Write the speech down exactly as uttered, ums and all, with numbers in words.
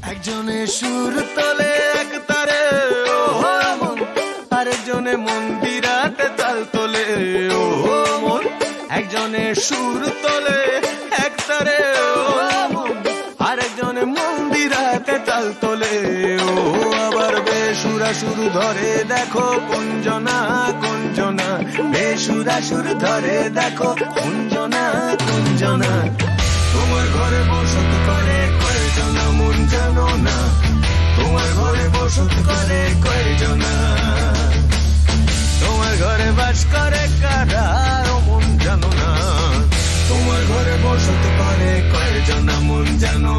একজনে সুর তোলে এক তারে ও মন, আরেকজনে মন্দিরাতে তাল তোলে ও মন। একজনে সুর তোলে এক তারে ও মন, আরেকজনে মন্দিরাতে তাল তোলে ও। আবার বেসুরা সুর ধরে দেখো কুঞ্জনা কুঞ্জনা, বেসুরা সুর ধরে দেখো কুঞ্জনা কুঞ্জনা। তোমার ঘরে বসত করে কয়জনা মন জানো না, তোমার ঘরে বসত করে কয়জনা, তোমার ঘরে বাস করে কারা মন জানো না, তোমার ঘরে বসত করে কয়জনা মন জানো